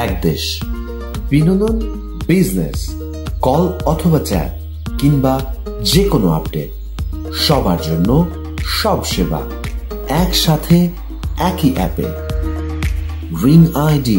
এক দেশ। বিনোদন, বিজনেস, কল অথবা চ্যাট কিংবা যে কোনো আপডেট, সবার জন্য সব সেবা একসাথে একই অ্যাপে। Ring ID.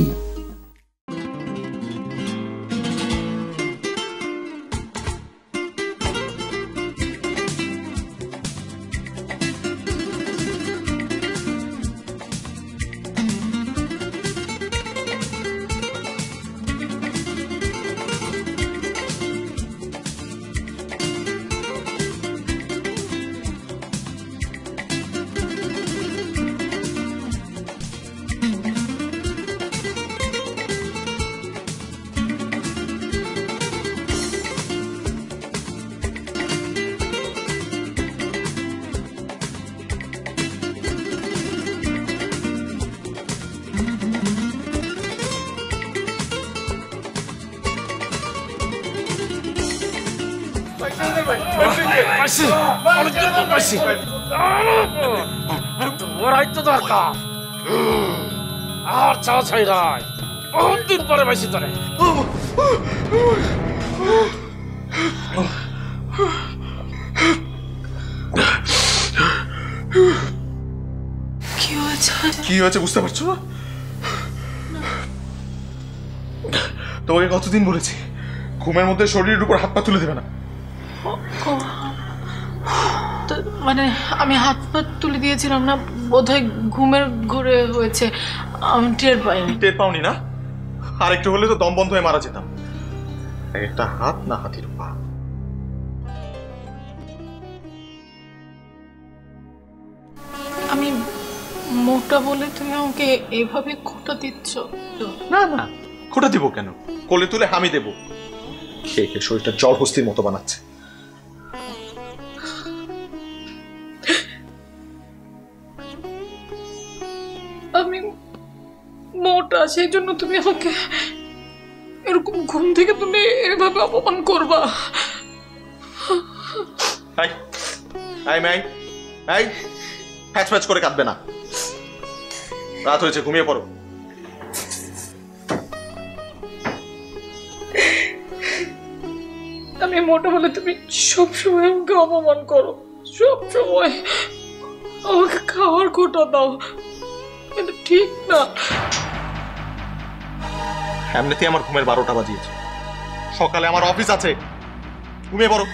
আর চা ছাই নাই, বহুত দিন পরে পাইছি তোরে। কি হয়েছে বুঝতে পারছো না? তোমাকে কতদিন বলেছি ঘুমের মধ্যে শরীরের উপর হাত পা তুলে দেবে না। মানে আমি হাত পা তুলে দিয়েছিলাম না, বোধহয় ঘুমের ঘোরে হয়েছে, আমি টের পাইনি। টের পাওনি না? আর একটু হলে তো দম বন্ধ হয়ে মারা যেতাম। একটা হাত না হাতির পা। আমি মোটা বলে তুমি আমাকে এভাবে খোঁটা দিচ্ছ? না না, খোটা দিব কেন? কোলে তুলে হামি দেবো। খেয়ে খেয়ে শরীরটা জল হস্তির মতো বানাচ্ছে। আমি মোটা, সেই জন্য তুমি আমাকে এরকম ঘুম থেকে তুমি এভাবে অপমান করবা? প্যাচ প্যাচ করে কাঁদবে না। রাত হয়েছে, ঘুমিয়ে পড়ো। আমি মোটা বলে তুমি সবসময় আমাকে অপমান করো, সবসময় আমাকে খাওয়ার খোটা দাও, এটা ঠিক না। এমনিতেই আমার ঘুমের 12টা বাজিয়েছে, সকালে আমার অফিস আছে। ঘুমিয়ে পড়ো।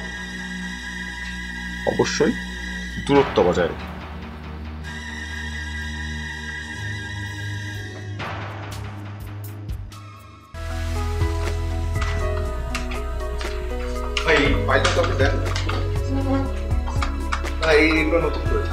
অবশ্যই দূরত্ব বজায় রেখে। এইগুলো নতুন করেছে।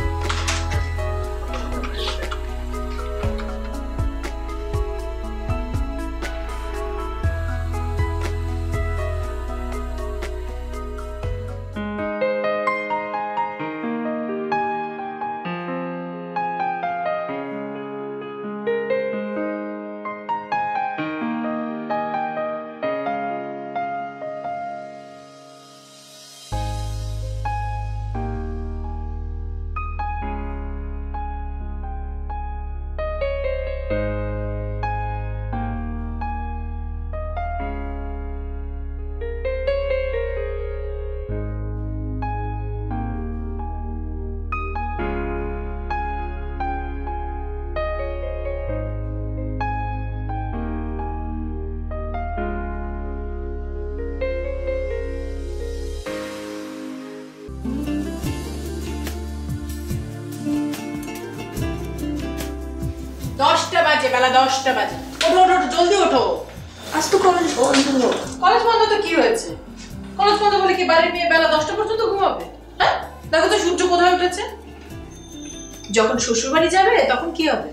বাজে, বেলা 10টা বাজে। ওঠো ওঠো, জলদি ওঠো। আজ তো কলেজ বন্ধ। কলেজ বন্ধ তো কি হয়েছে? কলেজ বন্ধ বলে কি বাড়ি নিয়ে বেলা 10টা পর্যন্ত ঘুমাবে? হ্যাঁ, দেখো তো সূর্য কোথায় উঠেছে। যখন শ্বশুর বাড়ি যাবে তখন কি হবে?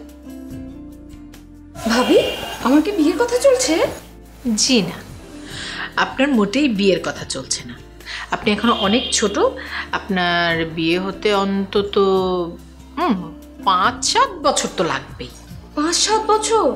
ভাবি, আমার কি বিয়ের কথা চলছে? জি না, আপনার মোটেই বিয়ের কথা চলছে না। আপনি এখনো অনেক ছোট, আপনার বিয়ে হতে অন্তত 5-7 বছর তো লাগবেই। 5-7 বছর?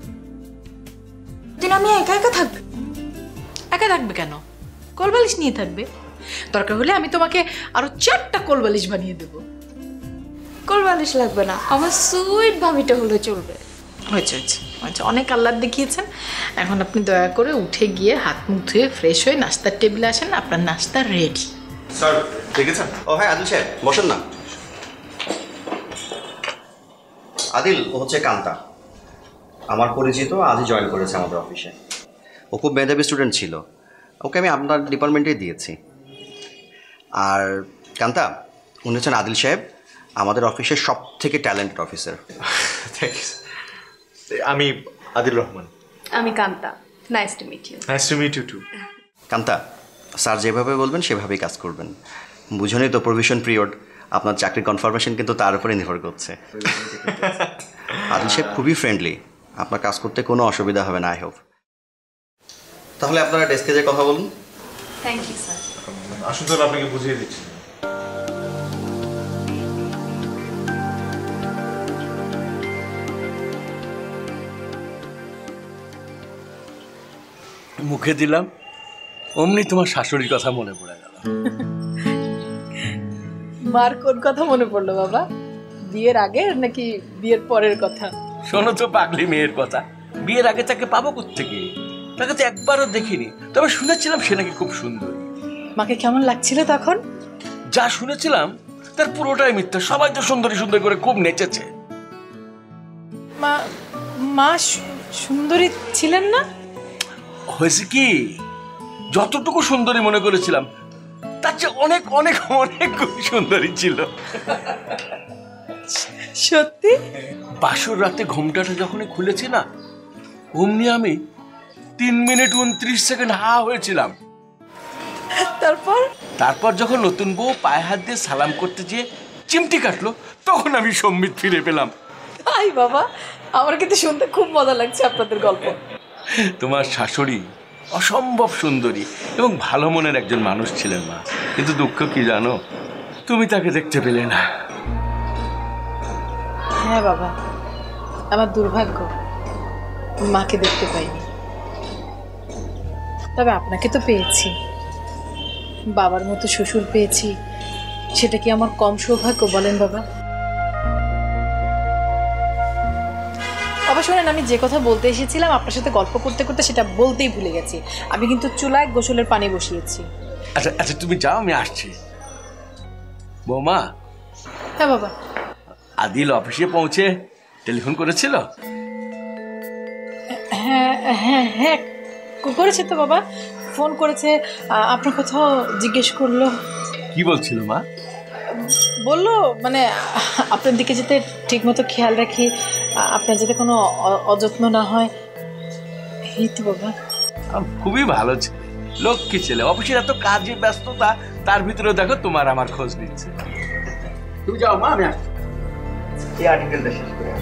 দিন আমি একা একা থাকবো। একা থাকবে কেন? কোলবালিশ নিয়ে থাকবে। দরকার হলে আমি তোমাকে আরো 4টা কোলবালিশ বানিয়ে দেব। কোলবালিশ লাগবে না, আমার সুইট ভাবিটা হলে চলবে। হয়েছে হয়েছে হয়েছে, অনেক আহ্লাদ দেখিয়েছেন। এখন আপনি দয়া করে উঠে গিয়ে হাত মুখ ধুয়ে ফ্রেশ হয়ে নাস্তার টেবিলে আসেন, আপনার নাস্তা রেডি। স্যার দেখেছেন? ও হ্যাঁ আদিল সাহেব বসেন না। আদিল ও হচ্ছে কান্তা, আমার পরিচিত, আজই জয়েন করেছে আমাদের অফিসে। ও খুব মেধাবী স্টুডেন্ট ছিল, ওকে আমি আপনার ডিপার্টমেন্টেই দিয়েছি। আর কান্তা, উনি হচ্ছেন আদিল সাহেব, আমাদের অফিসের সব থেকে ট্যালেন্টেড অফিসার। থ্যাংকস। আমি আদিল রহমান। আমি Kanta. Nice to meet you. Nice to meet you too. Kanta, sir যেভাবে বলবেন সেভাবেই কাজ করবেন। বুঝলেই তো প্রভিশন পিরিয়ড, আপনার চাকরি কনফার্মেশন কিন্তু তার উপরে নির্ভর করছে। আদিল সাহেব খুবই ফ্রেন্ডলি, আপনার কাজ করতে কোনো অসুবিধা হবে না আই হোপ। তাহলে আপনারা ডেস্কে যে কথা বলুন। Thank you sir. আসুন তাহলে আপনাকে বুঝিয়ে দিচ্ছি। মুখে দিলাম অমনি তোমার শাশুড়ির কথা মনে পড়ে গেল। মার কোন কথা মনে পড়লো বাবা? বিয়ের আগের নাকি বিয়ের পরের কথা? শোনো তো পাগলি মেয়ের কথা, বিয়ের আগে তাকে পাবো কোত্থেকে? তাকে তো একবারও দেখিনি, তবে শুনেছিলাম সে নাকি খুব সুন্দর। মাকে কেমন লাগছিল তখন? যা শুনেছিলাম তার পুরোটাই মিথ্যা। সবাই তো সুন্দরী সুন্দর করে খুব নেচেছে। মা মা সুন্দরী ছিলেন না? হয়েছে কি, যতটুকু সুন্দরী মনে করেছিলাম তার চেয়ে অনেক অনেক অনেক সুন্দরী ছিল। সত্যি? বাসর রাতে ঘুমটাটা যখনই খুলেছি না, অমনি আমি 3 মিনিট 29 সেকেন্ড হা হয়েছিলাম। তারপর যখন নতুন বউ পায়ে হাত দিয়ে সালাম করতে যেয়ে চিমটি কাটলো, তখন আমি সম্বিত ফিরে পেলাম। আই বাবা, আমার কিন্তু শুনতে খুব মজা লাগছে আপনাদের গল্প। তোমার শাশুড়ি অসম্ভব সুন্দরী এবং ভালো মনের একজন মানুষ ছিলেন মা, কিন্তু দুঃখ কি জানো, তুমি তাকে দেখতে পেলে না। হ্যাঁ বাবা, আমার দুর্ভাগ্য, মাকে দেখতে পাইনি। তবে আপনাকে তো পেয়েছি, বাবার মতো শ্বশুর পেয়েছি, সেটা কি আমার কম সৌভাগ্য বলেন বাবা? বাবা শোনেন, আমি যে কথা বলতে এসেছিলাম আপনার সাথে গল্প করতে করতে সেটা বলতেই ভুলে গেছি। আমি কিন্তু চুলায় গোসলের পানি বসিয়েছি। আচ্ছা আচ্ছা, তুমি যাও, আমি আসছি। বৌমা। হ্যাঁ বাবা। আদিল অফিসে পৌঁছে টেলিফোন করেছিল? হ্যাঁ হ্যাঁ হ্যাঁ করেছে তো বাবা, ফোন করেছে, আপনার কোথাও জিজ্ঞেস করলো। কি বলছিল মা? বললো মানে আপনার দিকে যাতে ঠিক মতো খেয়াল রাখি, আপনার যাতে কোনো অযত্ন না হয়, এই তো বাবা। খুবই ভালো ছেলে, লক্ষ্মী ছেলে। অফিসের এত কাজে ব্যস্ততা, তার ভিতরে দেখো তোমার আমার খোঁজ নিচ্ছে। তুমি যাও মা, আমি আসছি। এই আর্টিকেলটা শেষ করে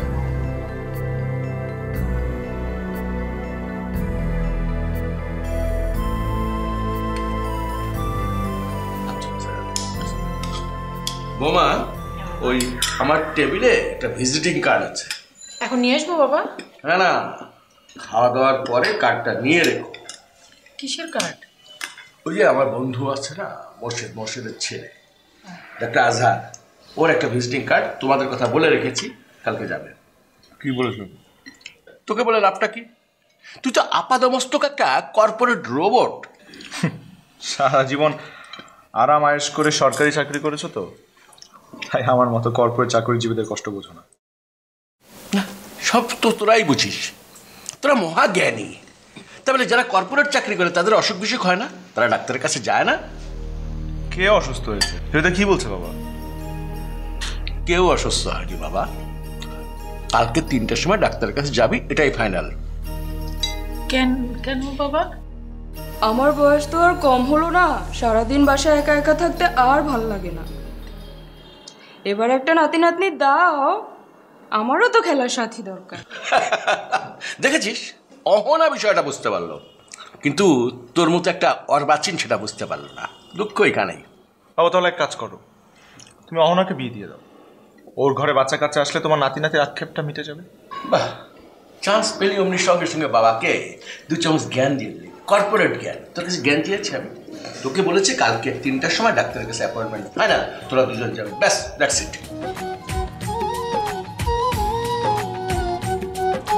বোমা, ওই আমার টেবিলে একটা ভিজিটিং কার্ড আছে। এখন নিয়ে আসবো বাবা? না না, খাওয়া দাওয়ার পরে কার্ডটা নিয়ে রেখো। কিসের কার্ড? ওই যে আমার বন্ধু আছে না, মোর্শেদের ছেলে, ডাক্তার আজহার, ওর একটা ভিজিটিং কার্ড। তোমাদের কথা বলে রেখেছি, কালকে যাবে। কি বলেছো? তোকে বলে লাভটা কি? তুই তো আপাদমস্তক একটা কর্পোরেট রোবট। সারা জীবন আরাম আয়েশ করে সরকারি চাকরি করেছো তো, তাই আমার মতো কর্পোরেট চাকরিজীবীদের কষ্ট বোঝো না। সব তো তোরাই বুঝিস, তোরা মহাজ্ঞানী। তাহলে যারা কর্পোরেট চাকরি করে তাদের অসুখ বিসুখ হয় না? তারা ডাক্তারের কাছে যায় না? কে অসুস্থ হয়েছে এটা কি বলছে বাবা? কেউ অসুস্থ হয়নি বাবা। কালকে 3টার সময় ডাক্তারের কাছে যাবি, এটাই ফাইনাল। কেন কেন বাবা? আমার বয়স তো আর কম হলো না, সারাদিন বাসায় একা একা থাকতে আর ভাল লাগে না। এবার একটা নাতি নাতনি দাও, আমারও তো খেলার সাথী দরকার। দেখেছিস, অহনা বিষয়টা বুঝতে পারলো, কিন্তু তোর মতো একটা অর্বাচীন সেটা বুঝতে পারলো না। দুঃখ এখানেই। বাবা তাহলে এক কাজ করো, তুমি অহনাকে বিয়ে দিয়ে দাও। ওর ঘরে বাচ্চা কাচ্চা আসলে তোমার নাতি নাতির আক্ষেপটা মিটে যাবে। বাহ, চান্স পেলি অমনি সঙ্গে সঙ্গে বাবাকে 2 চামচ জ্ঞান দিয়ে দিলি। কর্পোরেট জ্ঞান। তোর কাছে জ্ঞান চেয়েছি আমি? তোকে বলেছে কালকে 3টার সময় ডাক্তারের কাছে অ্যাপয়েন্টমেন্ট ফাইনাল, তোরা দুজন যাবে, ব্যাস, দ্যাটস ইট।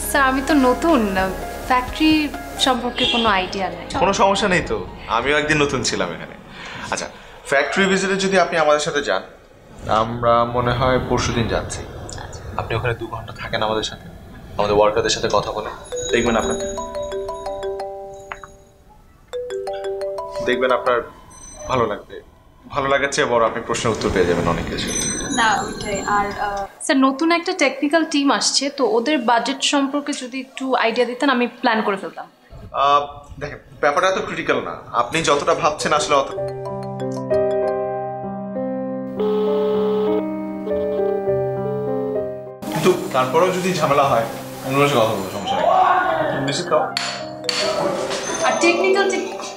স্যার আমি তো নতুন, ফ্যাক্টরি সম্পর্কে কোনো আইডিয়া নেই। কোনো সমস্যা নেই তো, আমিও একদিন নতুন ছিলাম এখানে। আচ্ছা, ফ্যাক্টরি ভিজিটে যদি আপনি আমাদের সাথে যান, আমরা মনে হয় পরশুদিন যাচ্ছি। আপনি ওখানে 2 ঘন্টা থাকেন আমাদের সাথে, আমাদের ওয়ার্কারদের সাথে কথা বলে দেখবেন আপনার ভালো লাগবে। ভালো লাগার চেয়ে বড় আপনি প্রশ্নের উত্তর পেয়ে যাবেন অনেক কিছু। না ওইটাই। আর স্যার নতুন একটা টেকনিক্যাল টিম আসছে, তো ওদের বাজেট সম্পর্কে যদি একটু আইডিয়া দিতেন আমি প্ল্যান করে ফেলতাম। দেখেন, ব্যাপারটা এত ক্রিটিক্যাল না, আপনি যতটা ভাবছেন আসলে অত। কিন্তু তারপরেও যদি ঝামেলা হয় অন্য কথা বলবো, সমস্যা নেই। বেশি খাও। আর টেকনিক্যাল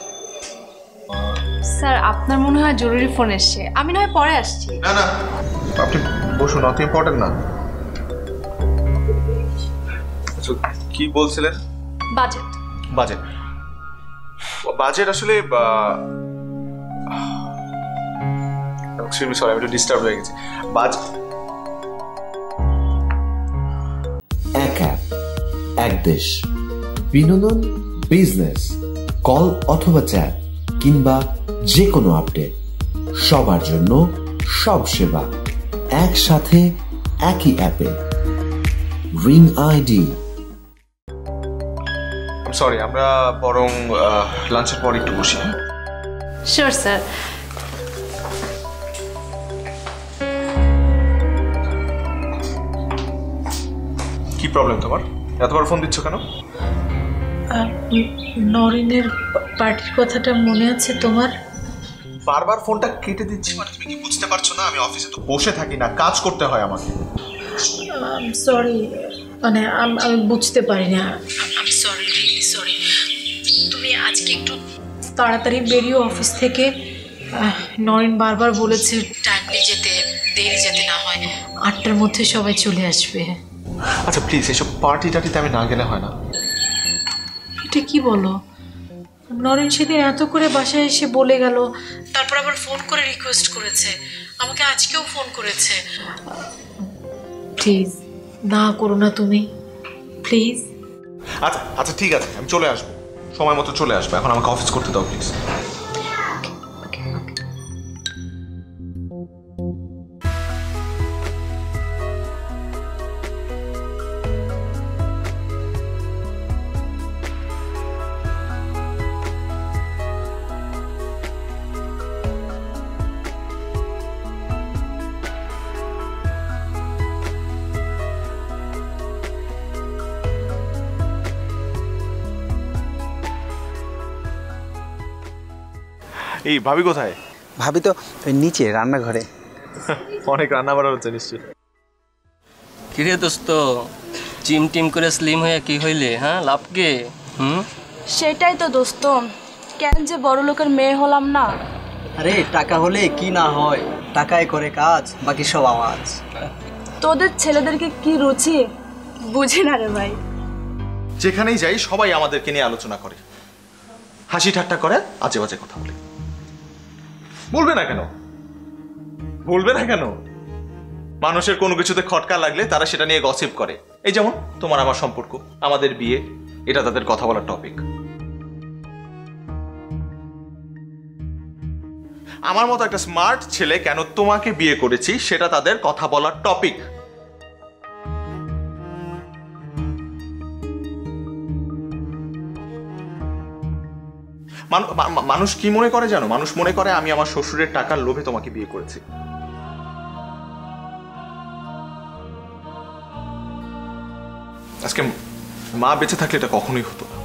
স্যার আপনার মনে হয় জরুরি ফোন এসছে, আমি না হয় পরে আসছি। না না, আপনি বসুন, অত ইম্পর্টেন্ট না। আচ্ছা, কি বলছিলেন? বাজেট বাজেট বাজেট আসলে সরি, আমি একটু ডিস্টার্ব হয়ে গেছি। এক অ্যাপ, এক দেশ, বিনোদন, বিজনেস, কল অথবা চ্যাট কিংবা যে কোনো আপডেট, সবার জন্য সব সেবা একসাথে একই অ্যাপে। Ring ID. সরি, আমরা বরং লাঞ্চের পর একটু বসি। Sure sir. কি প্রবলেম তোমার? এতবার ফোন দিচ্ছ কেন? নরিনের পার্টির কথাটা মনে আছে তোমার? বারবার ফোনটা কেটে দিচ্ছি, মানে তুমি কি বুঝতে পারছো না? আমি অফিসে তো বসে থাকি না, কাজ করতে হয় আমাকে। সরি, মানে আমি বুঝতে পারি না। আমি সরি, রিয়েলি সরি। তুমি আজকে একটু তাড়াতাড়ি বেরিয়ে অফিস থেকে। নরিন বারবার বলেছে টাইমলি যেতে, দেরি যেতে না হয়, 8টার মধ্যে সবাই চলে আসবে। আচ্ছা প্লিজ, এসব পার্টি টার্টিতে আমি না গেলে হয় না? এটা কি বলো? নরেন সেদিন এত করে বাসায় এসে বলে গেল, তারপর আবার ফোন করে রিকোয়েস্ট করেছে, আমাকে আজকেও ফোন করেছে। প্লিজ না করো না তুমি, প্লিজ। আচ্ছা আচ্ছা ঠিক আছে, আমি চলে আসবো, সময় মতো চলে আসবো। এখন আমাকে অফিস করতে দাও প্লিজ। এই ভাবি কোথায়? ভাবি তো ওই নিচে রান্নাঘরে। অনেক রান্না বাড়া হচ্ছে নিশ্চয়ই। কিরে দোস্ত, জিম টিম করে স্লিম হয়ে কি হইলে? হ্যাঁ, লাভ কে? সেটাই তো দোস্ত, কেন যে বড় লোকের মেয়ে হলাম না। আরে টাকা হলে কি না হয়, টাকায় করে কাজ, বাকি সব আওয়াজ। তোদের ছেলেদেরকে কি রুচি বুঝি না রে ভাই। যেখানেই যাই সবাই আমাদেরকে নিয়ে আলোচনা করে, হাসি ঠাট্টা করে, আজে বাজে কথা বলে। বলবে না কেন? বলবে না কেন? মানুষের কোনো কিছুতে খটকা লাগলে তারা সেটা নিয়ে গসিপ করে। এই যেমন তোমার আমার সম্পর্ক, আমাদের বিয়ে, এটা তাদের কথা বলার টপিক। আমার মতো একটা স্মার্ট ছেলে কেন তোমাকে বিয়ে করেছি সেটা তাদের কথা বলার টপিক। মানুষ কি মনে করে জানো? মানুষ মনে করে আমি আমার শ্বশুরের টাকার লোভে তোমাকে বিয়ে করেছি। আজকে মা বেঁচে থাকলে এটা কখনোই হতো না।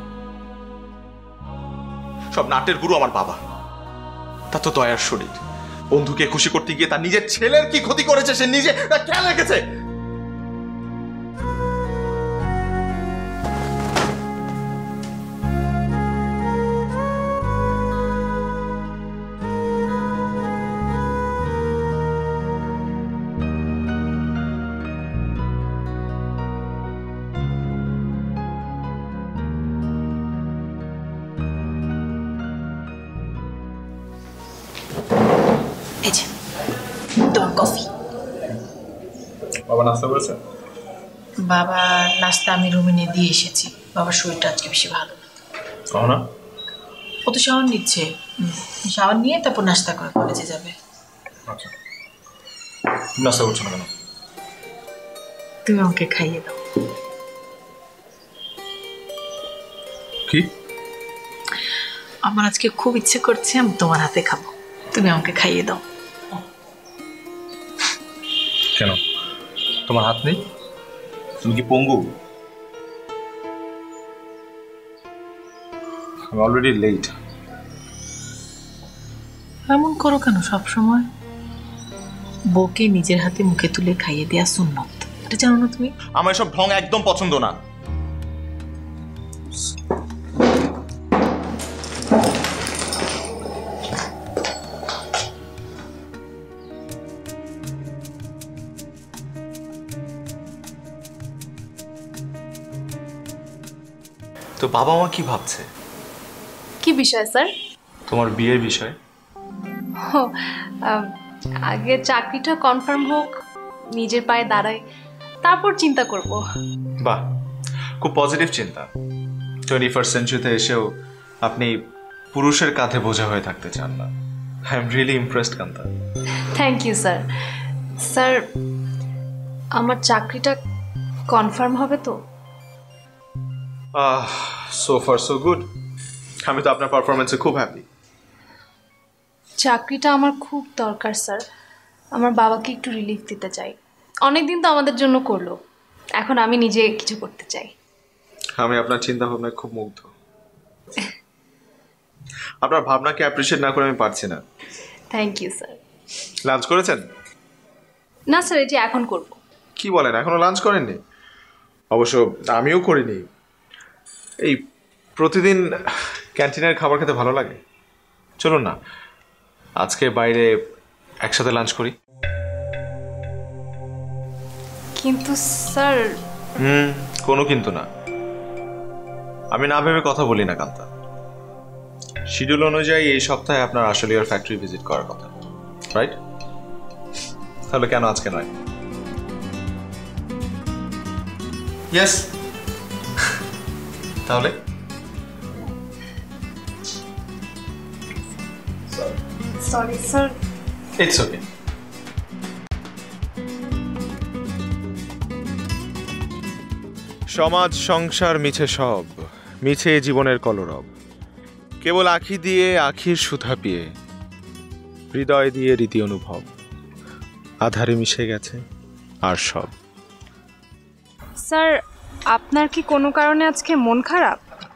সব নাটের গুরু আমার বাবা, তার তো দয়ার শরীর। বন্ধুকে খুশি করতে গিয়ে তার নিজের ছেলের কি ক্ষতি করেছে সে নিজে খেয়াল রেখেছে। এই যে তোমার কফি। বাবা নাস্তা করেছে? বাবার নাস্তা আমি রুমে নিয়ে দিয়ে এসেছি। বাবার শরীরটা আজকে বেশি ভালো না। না ও তো শাওয়ার নিচ্ছে, শাওয়ার নিয়ে তারপর নাস্তা করে কলেজে যাবে। আচ্ছা, তুমি নাস্তা করছো না কেন? তুমি আমাকে খাইয়ে দাও। কি? আমার আজকে খুব ইচ্ছে করছে আমি তোমার হাতে খাবো, তুমি আমাকে খাইয়ে দাও। কেন, তোমার হাত নেই? তুমি কি পঙ্গু? আমি অলরেডি লেট। এমন করো কেন সব সময়? বউকে নিজের হাতে মুখে তুলে খাইয়ে দেয়া সুন্নত, এটা জানো না তুমি? আমার এসব ঢং একদম পছন্দ না। তো বাবা মা কি ভাবছে? কি বিষয় স্যার? তোমার বিয়ের বিষয়। ও, আগে চাকরিটা কনফার্ম হোক, নিজের পায়ে দাঁড়ায়, তারপর চিন্তা করব। বাহ, খুব পজিটিভ চিন্তা। 21st সেঞ্চুরিতে এসেও আপনি পুরুষের কাঁধে বোঝা হয়ে থাকতে চান না। I am really impressed Kanta. Thank you sir. Sir, আমার চাকরিটা কনফার্ম হবে তো? So far so good. আমি তো আপনার পারফরমেন্সে খুব হ্যাপি। চাকরিটা আমার খুব দরকার স্যার। আমার বাবাকে একটু রিলিফ দিতে চাই। অনেকদিন তো আমাদের জন্য করলো, এখন আমি নিজে কিছু করতে চাই। আমি আপনার চিন্তা ভাবনায় খুব মুগ্ধ। আপনার ভাবনাকে অ্যাপ্রিশিয়েট না করে আমি পারছি না। Thank you sir. লাঞ্চ করেছেন? না স্যার, এটি এখন করব। কি বলেন, এখনো লাঞ্চ করেননি? অবশ্য আমিও করিনি। এই প্রতিদিন ক্যান্টিনের খাবার খেতে ভালো লাগে। চলুন না আজকে বাইরে একসাথে লাঞ্চ করি। কিন্তু স্যার। কোনো কিন্তু না। আমি না ভেবে কথা বলি না কান্তা। শিডিউল অনুযায়ী এই সপ্তাহে আপনার আসলে ওর ফ্যাক্টরি ভিজিট করার কথা, রাইট? তাহলে কেন আজকে নয়? ইয়েস। তাহলে সরি স্যার। It's okay. সমাজ সংসার মিছে সব, মিছে জীবনের কলরব, কেবল আখি দিয়ে আখির সুধা পিয়ে, হৃদয় দিয়ে রীতি অনুভব, আধারে মিশে গেছে আর সব। স্যার, আপনার কি কোনো কারণে আজকে মন খারাপ?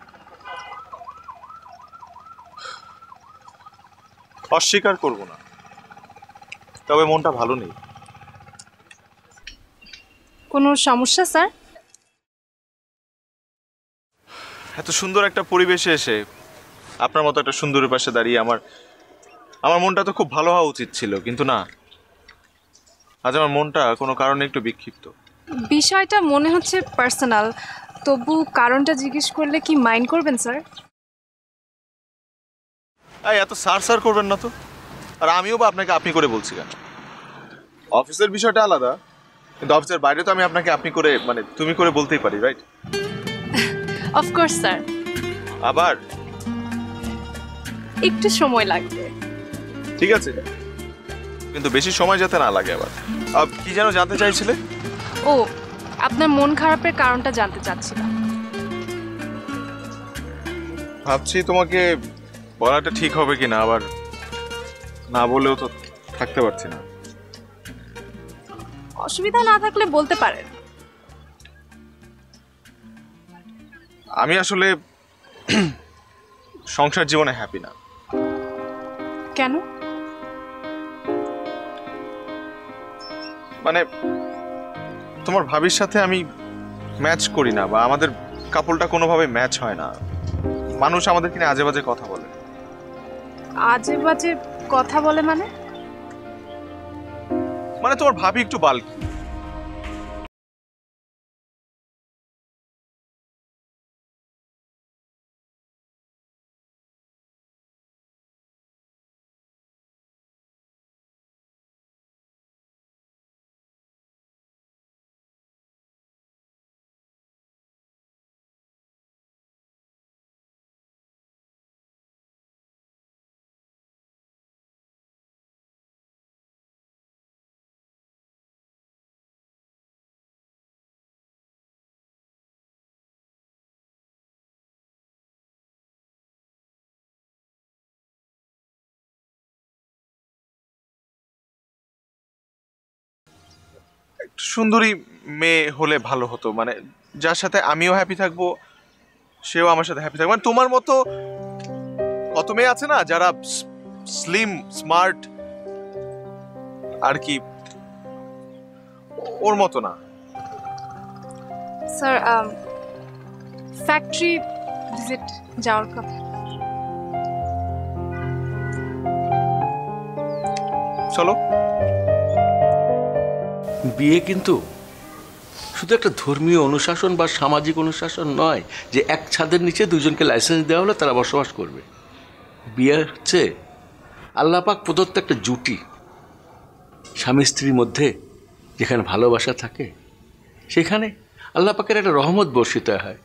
অস্বীকার করব না, তবে মনটা ভালো নেই। কোনো সমস্যা স্যার? এত সুন্দর একটা পরিবেশে এসে আপনার মতো একটা সুন্দরের পাশে দাঁড়িয়ে আমার মনটা তো খুব ভালো হওয়া উচিত ছিল, কিন্তু না, আজ আমার মনটা কোনো কারণে একটু বিক্ষিপ্ত। বিষয়টা মনে হচ্ছে পার্সোনাল, তবু কারণটা জিজ্ঞেস করলে কি মাইন্ড করবেন স্যার? এত সার সার করবেন না তো। আর আমিও বা আপনাকে আপনি করে বলছি কেন? অফিসের বিষয়টা আলাদা, কিন্তু অফিসের বাইরে তো আমি আপনাকে আপনি করে মানে তুমি করে বলতেই পারি, রাইট? Of course sir. আবার একটু সময় লাগবে। ঠিক আছে, কিন্তু বেশি সময় যাতে না লাগে। আবার কি যেন জানতে চাইছিলে? ও, আপনার মন খারাপের কারণটা জানতে চাচ্ছিলাম। ভাবছি তোমাকে বলাটা ঠিক হবে কিনা, আবার না বলেও তো থাকতে পারছি না। অসুবিধা না থাকলে বলতে পারেন। আমি আসলে সংসার জীবনে হ্যাপি না। কেন? মানে তোমার ভাবির সাথে আমি ম্যাচ করি না, বা আমাদের কাপলটা কোনোভাবে ম্যাচ হয় না। মানুষ আমাদেরকে নিয়ে আজে বাজে কথা বলে। আজে বাজে কথা বলে মানে? মানে তোমার ভাবি একটু বাল্কি, একটু সুন্দরী মেয়ে হলে ভালো হতো, মানে যার সাথে আমিও হ্যাপি থাকবো, সেও আমার সাথে হ্যাপি থাকবে। মানে তোমার মতো কত মেয়ে আছে না যারা স্লিম স্মার্ট আর কি, ওর মতো না। স্যার ফ্যাক্টরি ভিজিট যাওয়ার কথা। চলো। বিয়ে কিন্তু শুধু একটা ধর্মীয় অনুশাসন বা সামাজিক অনুশাসন নয় যে এক ছাদের নিচে দুজনকে লাইসেন্স দেওয়া হলে তারা বসবাস করবে। বিয়ে হচ্ছে আল্লাহ পাক প্রদত্ত একটা জুটি, স্বামী স্ত্রীর মধ্যে যেখানে ভালোবাসা থাকে সেখানে আল্লাহ পাকের একটা রহমত বর্ষিত হয়।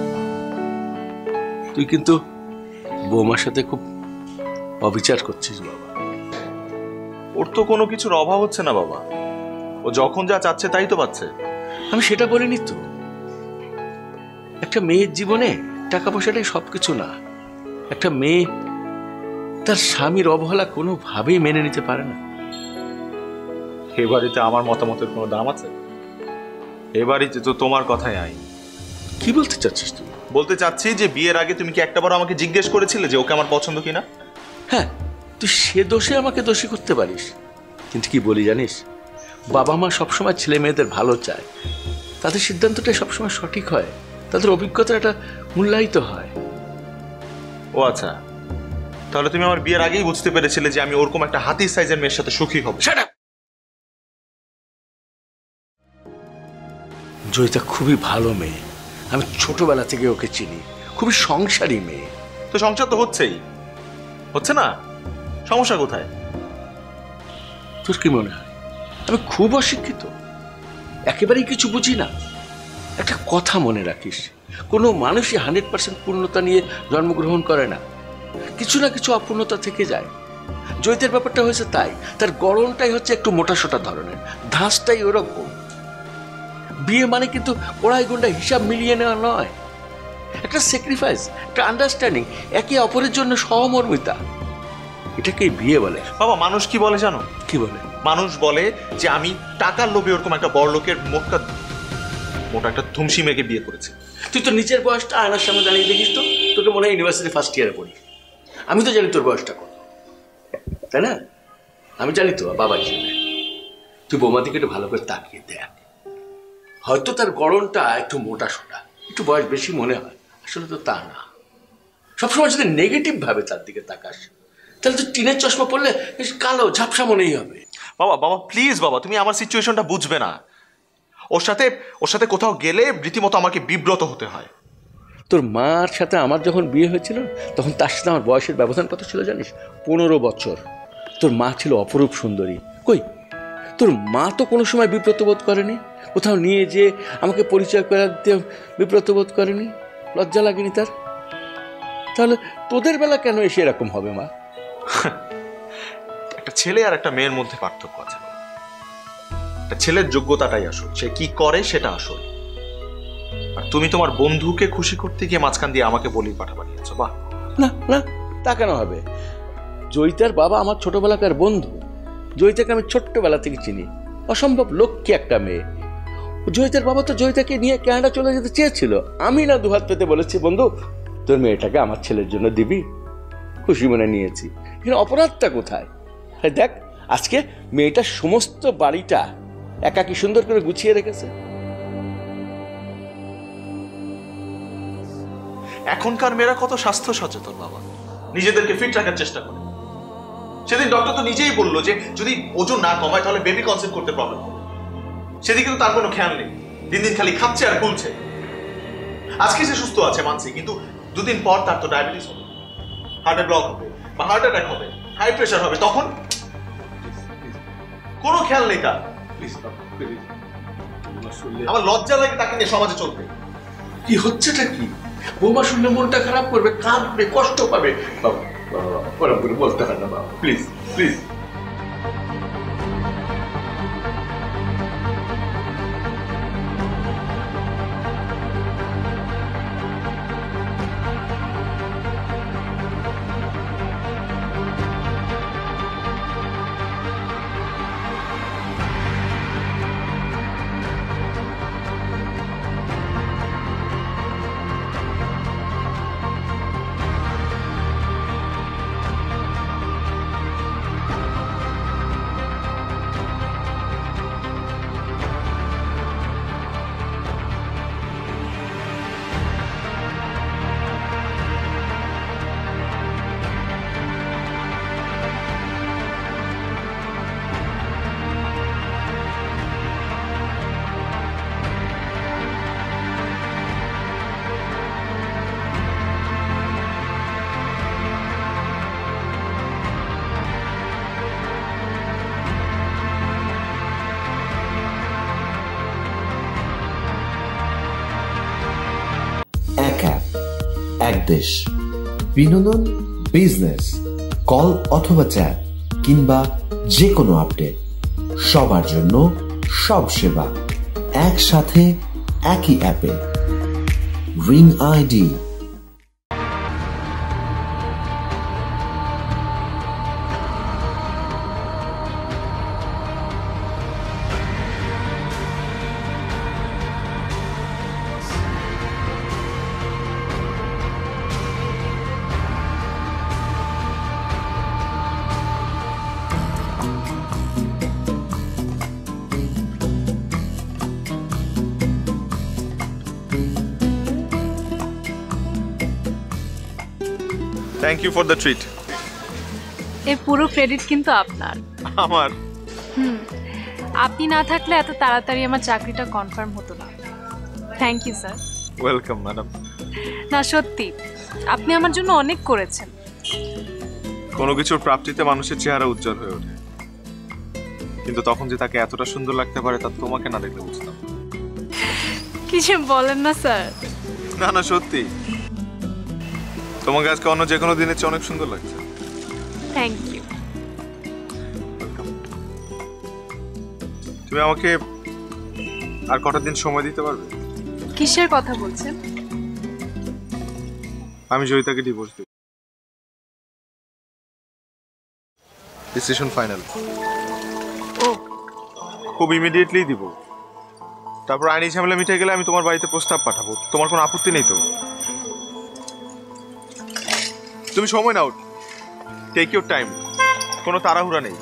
তুই কিন্তু বৌমার সাথে খুব অবিচার করছিস বাবা। ওর তো কোনো কিছুর অভাব হচ্ছে না বাবা, ও যখন যা চাচ্ছে তাই তো পাচ্ছে। আমি সেটা বলিনি তো। একটা মেয়ের জীবনে টাকা পয়সাটাই সবকিছু না। একটা মেয়ে তার স্বামীর অবহেলা কোনোভাবেই মেনে নিতে পারে না। এ বাড়িতে আমার মতামতের কোনো দাম আছে? এ বাড়িতে তো তোমার কথাই আইন। কি বলতে চাচ্ছিস তুই? বলতে চাচ্ছি যে বিয়ের আগে তুমি কি একটাবার আমাকে জিজ্ঞেস করেছিলে যে ওকে আমার পছন্দ কিনা? হ্যাঁ, তুই সে দোষে আমাকে দোষী করতে পারিস, কিন্তু কি বলি জানিস, বাবা মা সবসময় ছেলে মেয়েদের ভালো চায়, তাদের সিদ্ধান্তটাই সবসময় সঠিক হয়, তাদের অভিজ্ঞতাটা মূল্যায়িত হয়। ও আচ্ছা, তাহলে তুমি আমার বিয়ের আগেই বুঝতে পেরেছিলে যে আমি ওরকম একটা হাতির সাইজের মেয়ের সাথে সুখী হব। সেটা জয়িতা খুবই ভালো মেয়ে, আমি ছোটবেলা থেকে ওকে চিনি, খুবই সংসারী মেয়ে। তো সংসার তো হচ্ছেই, হচ্ছে না? সমস্যা কোথায়? তোর কি মনে হয় আমি খুব অশিক্ষিত? একেবারেই কিছু বুঝি না? একটা কথা মনে রাখিস, কোনো মানুষই 100% পূর্ণতা নিয়ে জন্মগ্রহণ করে না, কিছু না কিছু অপূর্ণতা থেকে যায়। জয়িতের ব্যাপারটা হয়েছে তাই, তার গড়নটাই হচ্ছে একটু মোটাসোটা ধরনের, ধাঁচটাই ওরকম। বিয়ে মানে কিন্তু ওড়াই গুন্ডা হিসাব মিলিয়ে নেওয়া নয়, একটা স্যাক্রিফাইস, একটা আন্ডারস্ট্যান্ডিং, একে অপরের জন্য সহমর্মিতা, এটাকেই বিয়ে বলে। বাবা, মানুষ কি বলে জানো? কি বলে? মানুষ বলে যে আমি টাকার লোভে ওরকম একটা বড় লোকের মোটা একটা ধুমসি মেয়েকে বিয়ে করেছে। তুই তো নিচের বয়সটা আয়নার সামনে দাঁড়িয়ে দেখিস তো, তোকে মনে হয় ইউনিভার্সিটি ফার্স্ট ইয়ারে পড়ি। আমি তো জানি তোর বয়সটা কত, তাই না? আমি জানি তো বাবা হিসেবে। তুই বৌমা দিকে একটু ভালো করে তাকিয়ে দেখ, হয়তো তার গড়নটা একটু মোটা সোটা, একটু বয়স বেশি মনে হয়, আসলে তো তা না। সবসময় যদি নেগেটিভ ভাবে তার দিকে তাকাস তাহলে তো টিনের চশমা পড়লে কালো ঝাপসা মনেই হবে। বাবা বাবা প্লিজ বাবা, তুমি আমার সিচুয়েশনটা বুঝবে না। ওর সাথে কোথাও গেলে রীতিমতো আমাকে বিব্রত হতে হয়। তোর মার সাথে আমার যখন বিয়ে হয়েছিল তখন তার সাথে আমার বয়সের ব্যবধান কত ছিল জানিস? 15 বছর। তোর মা ছিল অপরূপ সুন্দরী। কই, তোর মা তো কোনো সময় বিব্রত বোধ করেনি, কোথাও নিয়ে যে আমাকে পরিচয় করে দিতে বিব্রত বোধ করেনি, লজ্জা লাগেনি তার? তাহলে তোদের বেলা কেন এসে এরকম হবে মা? একটা ছেলে আর একটা মেয়ের মধ্যে পার্থক্য আছে। একটা ছেলের যোগ্যতাটাই আসল, সে কি করে সেটা আসল। আর তুমি তোমার বন্ধুকে খুশি করতে গিয়ে মাঝখান দিয়ে আমাকে বলি পাঠা পাঠিয়েছো। বাহ, না না, তা কেন হবে? জয়িতার বাবা আমার ছোটবেলাকার বন্ধু, জয়িতাকে আমি ছোট্টবেলা থেকে চিনি, অসম্ভব লক্ষ্মী একটা মেয়ে। জয়িতার বাবা তো জয়িতাকে নিয়ে কানাডা চলে যেতে চেয়েছিল, আমি না দুহাত পেতে বলেছি বন্ধু তোর মেয়েটাকে আমার ছেলের জন্য দিবি, খুশি মনে নিয়েছি। কিন্তু অপরাধটা কোথায়? দেখ, আজকে মেয়েটার সমস্ত বাড়িটা একা কি সুন্দর করে গুছিয়ে রেখেছে। এখনকার মেয়েরা কত স্বাস্থ্য সচেতন বাবা, নিজেদেরকে ফিট রাখার চেষ্টা করে। সেদিন ডক্টর তো নিজেই বললো যে যদি ওজন না কমায় তাহলে বেবি কনসেপ্ট করতে প্রবলেম হবে। সেদিকে তো তার কোনো খেয়াল নেই, দিন দিন খালি খাচ্ছে আর ফুলছে। আজকে সে সুস্থ আছে মানছি, কিন্তু দুদিন পর তার তো ডায়াবেটিস হবে, হার্টের ব্লক হবে বা হার্ট অ্যাটাক হবে, হাই প্রেশার হবে, তখন কোনো খেয়াল নেই তার। আমার লজ্জা লাগে তাকে নিয়ে সমাজে চলতে। কি হচ্ছেটা কি? বৌমা শুনলে মনটা খারাপ করবে, কাঁদবে, কষ্ট পাবে। বাবা ওরা বলতে হয় না বাবা, প্লিজ প্লিজ। এক দেশ। বিনোদন, বিজনেস, কল অথবা চ্যাট কিংবা যে কোনো আপডেট, সবার জন্য সব সেবা একসাথে একই অ্যাপে। Ring ID. Thank you for the treat. এই পুরো ক্রেডিট কিন্তু আপনার। আমার? আপনি না থাকলে এত তাড়াতাড়ি আমার চাকরিটা কনফার্ম হতো না। Thank you sir. Welcome madam. না সত্যি আপনি আমার জন্য অনেক করেছেন। কোনো কিছুর প্রাপ্তিতে মানুষের চেহারা উজ্জ্বল হয়ে ওঠে, কিন্তু তখন যে তাকে এতটা সুন্দর লাগতে পারে তা তোমাকে না দেখলে বুঝতাম। কিছু বলেন না স্যার। না না সত্যি, তোমাকে আজকে অন্য যে কোনো দিনের চেয়ে অনেক সুন্দর লাগছে। Thank you. তুমি আমাকে আর কটা দিন সময় দিতে পারবে? কিসের কথা বলছেন? আমি জয়িতাকে ডিভোর্স দেব। Decision final. ও, খুব ইমিডিয়েটলি দিব। তারপর আইনি ঝামেলা মিটে গেলে আমি তোমার বাড়িতে প্রস্তাব পাঠাবো। তোমার কোনো আপত্তি নেই তো? তুমি সময় নাও, টেক ইউর টাইম, কোনো তাড়াহুড়া নেই।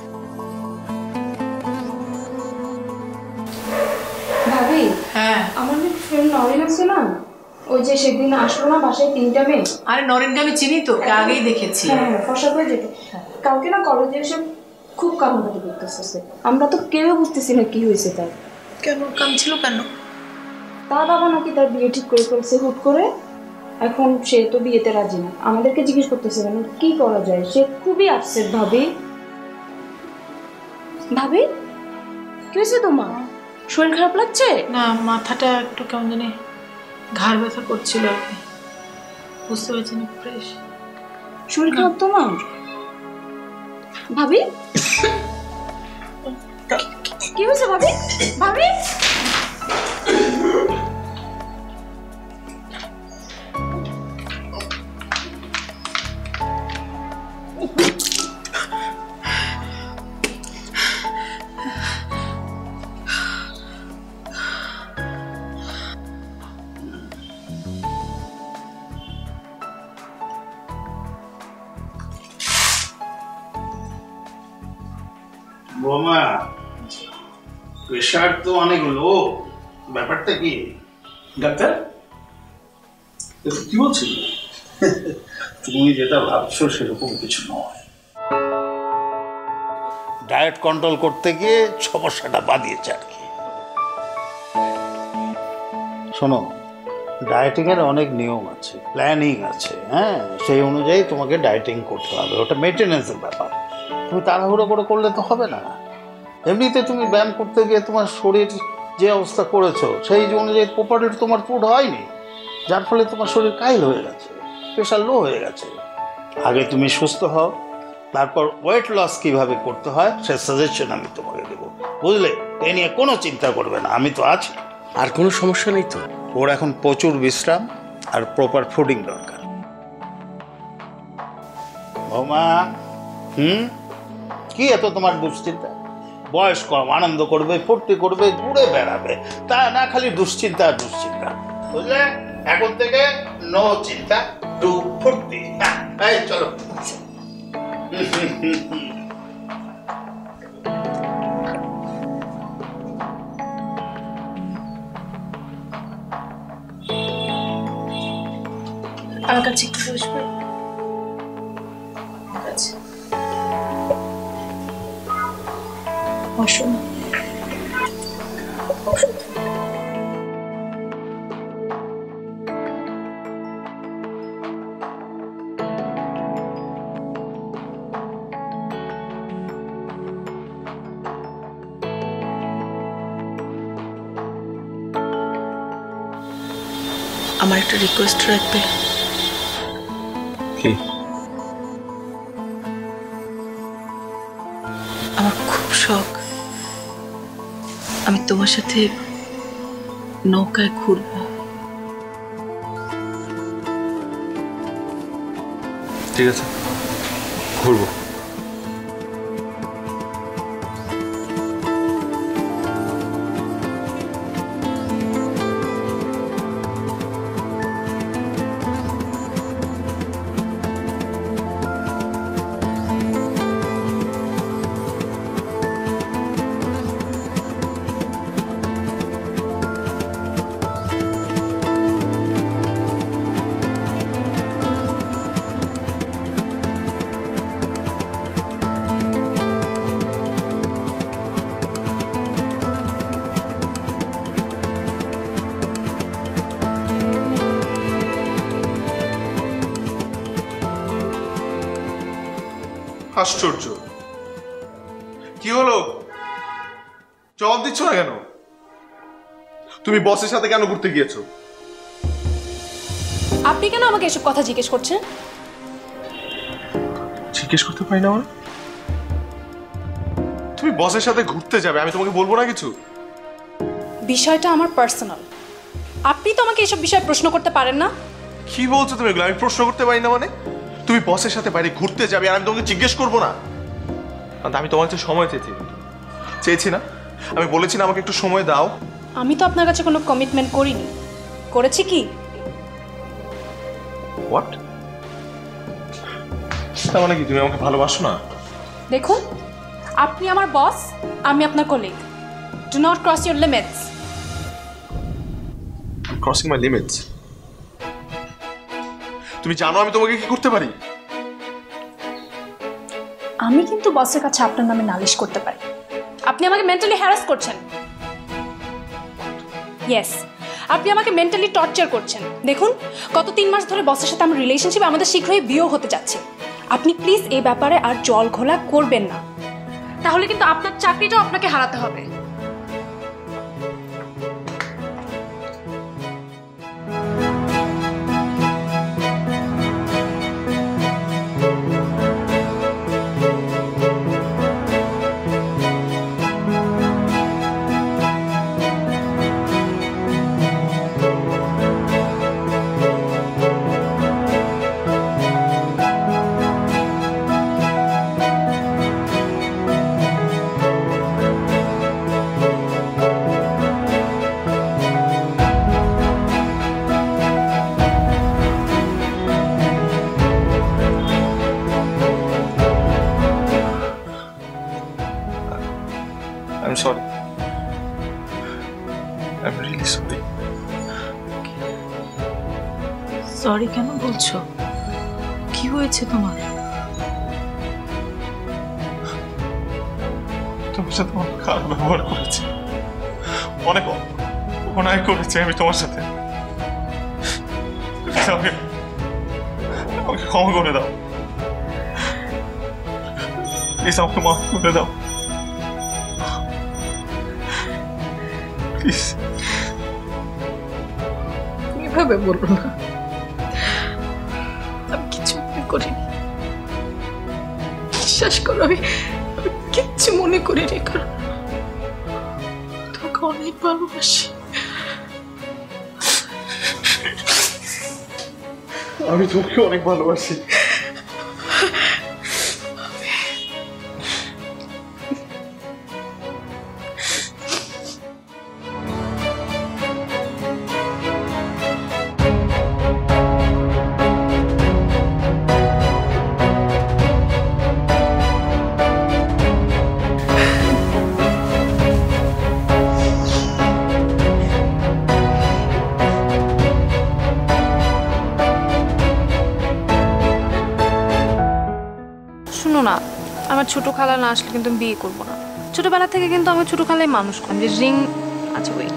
ভাবি, হ্যাঁ আমার ফ্রেন্ড নরেন আছে না, ওই যে সেদিন আসলো না বাসায় 3টা মেয়ে। আরে নরেনকে আমি চিনি তো, আগেই দেখেছি। হ্যাঁ ফসা করে যেত। কালকে না কলেজে এসে খুব কান্নাকাটি করতেছে। আমরা তো কেউ বুঝতেছি না কি হয়েছে তার। কেন কাঁদছিল কেন? তার বাবা নাকি তার বিয়ে ঠিক করে ফেলছে হুট করে। এখন সে তো বিয়েতে রাজি না। আমাদেরকে জিজ্ঞেস করতেছে কেন, কি করা যায়? সে খুবই আপসেট। ভাবি ভাবি কি হয়েছে তোমার? শরীর খারাপ লাগছে? না, মাথাটা একটু কেমন জানি ঘাড় ব্যথা করছিল আর কি, বুঝতে পারছি না। ফ্রেশ শরীর খারাপ তোমার? ভাবি কি হয়েছে ভাবি? ভাবি বোমা, প্রেশার তো অনেক লো, ব্যাপারটা কি? ডাক্তার কি বলছিল? তুমি যেটা ভাবছো সেরকম কিছু নয়। ডায়েট কন্ট্রোল করতে গিয়ে সমস্যাটা বাঁধিয়েছে আর কি। শোনো, ডায়েটিং এর অনেক নিয়ম আছে, প্ল্যানিং আছে। হ্যাঁ, সেই অনুযায়ী তোমাকে ডায়েটিং করতে হবে, ওটা মেনটেনেন্সের ব্যাপার। তুমি তাড়াহুড়ো করে করলে তো হবে না। এমনিতে তুমি ব্যায়াম করতে গিয়ে তোমার শরীর যে অবস্থা করেছো সেই অনুযায়ী প্রপারলি তোমার ফুড হয়নি, যার ফলে তোমার শরীর কাইল হয়ে গেছে, প্রেশার লো হয়ে গেছে। আগে তুমি সুস্থ হও, তারপর ওয়েট লস কিভাবে করতে হয় সে সাজেশন আমি তোমাকে দেবো, বুঝলে? এ নিয়ে কোনো চিন্তা করবে না, আমি তো আছি। আর কোনো সমস্যা নেই তো? ওর এখন প্রচুর বিশ্রাম আর প্রপার ফুডিং দরকার। বৌমা, কি এত তোমার দুশ্চিন্তা? বয়স কম, আনন্দ করবে, ফুর্তি করবে, ঘুরে বেড়াবে, তা না খালি দুশ্চিন্তা আর দুশ্চিন্তা, বুঝলে? এখন থেকে নো চিন্তা, টু ফুর্তি। এই চলো। আমার কাছে একটু বসবে? আচ্ছা বসো না। আমার একটা রিকোয়েস্ট রাখবে? কি? আমার খুব শখ আমি তোমার সাথে নৌকায় ঘুরবো। ঠিক আছে, ঘুরবো। আশ্চর্য, কি হলো? জবাব দিচ্ছ না কেন? তুমি বসের সাথে কেন ঘুরতে গিয়েছো? আপনি কেন আমাকে এসব কথা জিজ্ঞেস করছেন? জিজ্ঞেস করতে পারি না? তুমি বসের সাথে ঘুরতে যাবে, আমি তোমাকে বলবো না কিছু? বিষয়টা আমার পার্সোনাল, আপনি তো আমাকে এসব বিষয়ে প্রশ্ন করতে পারেন না। কি বলছো তুমি এগুলো? আমি প্রশ্ন করতে পারি না মানে? তুমি বসের সাথে বাইরে ঘুরতে যাবে আর আমি তোমাকে জিজ্ঞেস করবো না? আমি তোমার কাছে সময় চেয়েছি না? আমি বলেছি না আমাকে একটু সময় দাও? আমি তো আপনার কাছে কোনো কমিটমেন্ট করিনি। করেছি কি? হোয়াট? তার মানে কি তুমি আমাকে ভালোবাসো না? দেখুন, আপনি আমার বস, আমি আপনার colleague. Do not cross your limits. Crossing my limits? তুমি জানো আমি তোমাকে কি করতে পারি? আমি কিন্তু বসের কাছে আপনার নামে নালিশ করতে পারি। আপনি আমাকে মেন্টালি হ্যারাস করছেন। ইয়েস, আপনি আমাকে মেন্টালি টর্চার করছেন। দেখুন, গত 3 মাস ধরে বসের সাথে আমার রিলেশনশিপ, আমাদের শীঘ্রই বিয়ে হতে যাচ্ছে। আপনি প্লিজ এই ব্যাপারে আর জল ঘোলা করবেন না, তাহলে কিন্তু আপনার চাকরিটাও আপনাকে হারাতে হবে। I'm sorry. I'm really sorry. Sorry কেন বলছো? কি হয়েছে তোমার? তোমার সাথে অনেক খারাপ ব্যবহার করেছি, অনেক অন্যায় করেছি আমি তোমার সাথে। আমাকে ক্ষমা করে দাও প্লিজ, আমাকে মাফ করে দাও প্লিজ। এভাবে বলবো না, আমি কিছু মনে করিনি। বিশ্বাস করো, আমি কিচ্ছু মনে করিনি, কারণ তোমাকে অনেক ভালোবাসি। আমি তোকে অনেক ভালোবাসি। শুনো না, আমার ছোট খালা না আসলে কিন্তু আমি বিয়ে করবো না। ছোটবেলা থেকে কিন্তু আমার ছোট খালাই মানুষ কম যে রিং। আচ্ছা ওয়েট,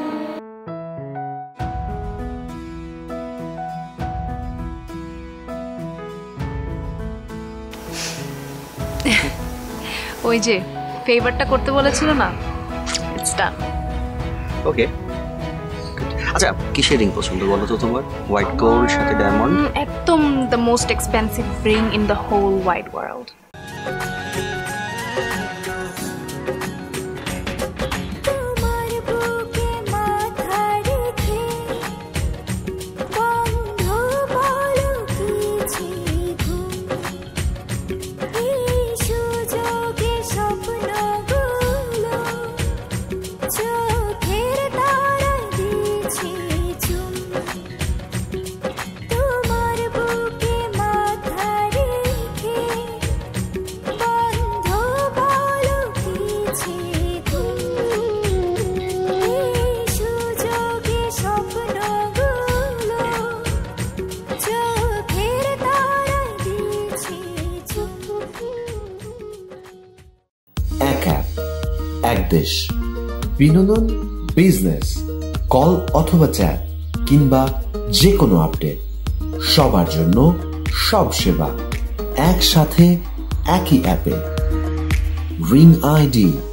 ওই যে ফেভারটা করতে বলেছিল না, ইটস ডান। ওকে, আচ্ছা কিসের রিং পছন্দ বলো তো তোমার? হোয়াইট গোল্ড সাথে ডায়মন্ড? একদম the most expensive ring in the whole wide world. এক দেশ, বিনোদন, বিজনেস, কল অথবা চ্যাট কিংবা যে কোনো আপডেট, সবার জন্য সব সেবা একসাথে একই অ্যাপে। Ring ID